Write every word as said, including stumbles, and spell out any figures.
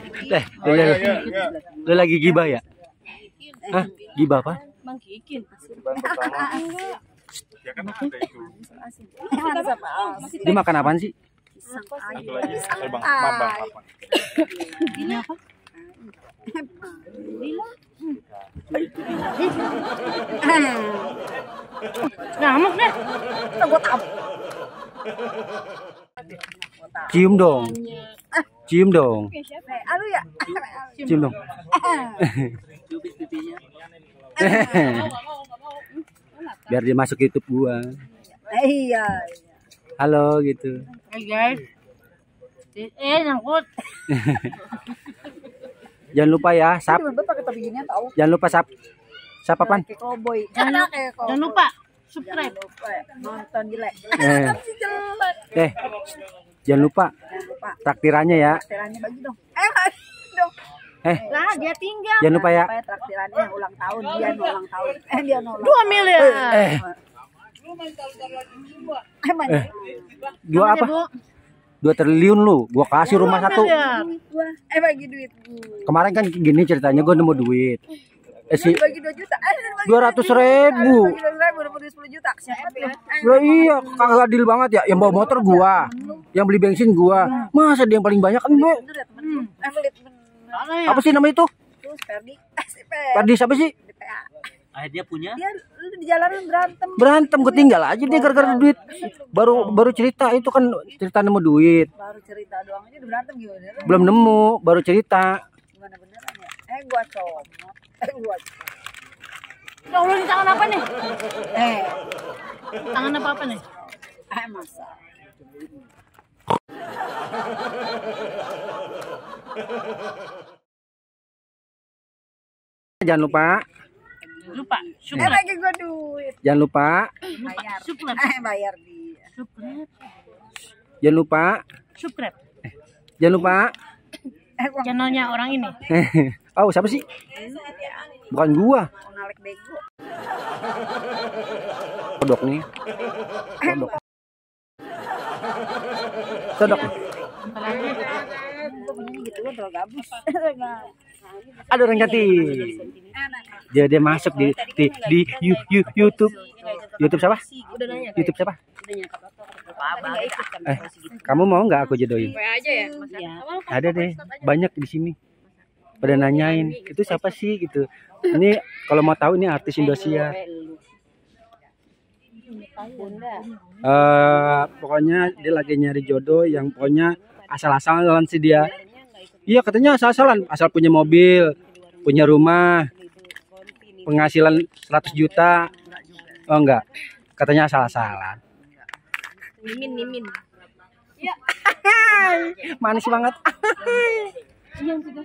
Eh, lu lagi gibah ya? Hah? Gibah apa? Bang Kikin. Ya kan ada itu. Dia makan apaan sih? Satu lagi, bang, bang, bang, apa? Ini apa? Ngamuk deh. Cium dong. Cium dong. Aduh ya. Cium dong. Biar dia masuk YouTube gua. Iya. Halo gitu. Hai guys. Eh, nyangkut. Jangan lupa ya, sap. Jangan lupa sap. Sap apaan? Cowboy. Jangan, jangan lupa subscribe. Nonton jelek. Eh. Eh. Jangan lupa. Traktirannya ya. Traktirannya bagi dong. Eh, bagi dong. Eh. Lah, dia tinggal. Jangan lupa ya. Traktirannya ulang tahun, dia ulang tahun. Eh, dia ulang. dua miliar. Eh. Eh. Dua apa? Dua triliun lu. Gua kasih rumah satu. Eh, bagi duit. Kemarin kan gini ceritanya, gua nemu duit. Eh si Bagi dua juta. dua ratus ribu. Bagi dua ribu dapat sepuluh juta. Siapa tuh? Lah iya, kagak adil banget ya. Yang bawa motor gua, yang beli bensin gua. Masa dia yang paling banyak kan gua? Apa sih namanya itu? Terus Ferdi. Ferdi siapa sih? Ah, dia punya? Dia di jalanan berantem. Berantem ketinggal aja dia gara-gara duit. Baru baru cerita itu kan cerita nemu duit. Baru cerita doang aja udah berantem gimana? Belum nemu, baru cerita. Gimana beneran ya? Eh gua comot. Eh gua. Ya Allah, ini tangan apa nih? Eh. Tangan apa apa nih? Eh masa. Jangan lupa. Lupa. Eh bagi gua duit. Jangan lupa. Bayar. Subscribe. Eh bayar dia. Subscribe. Jangan lupa. Subscribe. Jangan lupa. Channelnya orang ini. Oh, siapa sih? Bukan gua. Ngalek bego. Kodok nih. Kodok. Kodok. Gua punya gitu kan terlalu gabus. Ada orang cantik. Dia dia masuk di di, di YouTube. YouTube siapa? YouTube siapa? Eh, kamu mau nggak aku jodohin? Ada deh, banyak di sini. Pada nanyain, itu siapa sih gitu. Ini kalau mau tahu ini artis Indosiar. Uh, pokoknya dia lagi nyari jodoh yang pokoknya asal-asalan sih dia. Iya katanya asal-asalan, asal punya mobil, punya rumah, penghasilan seratus juta. Oh enggak, katanya asal-asalan. Mimin mimin. Manis banget.